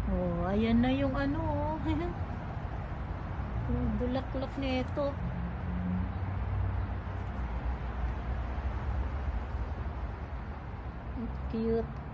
Oh, ayan na yung ano, oh. Yung bulaklak nito. Cute.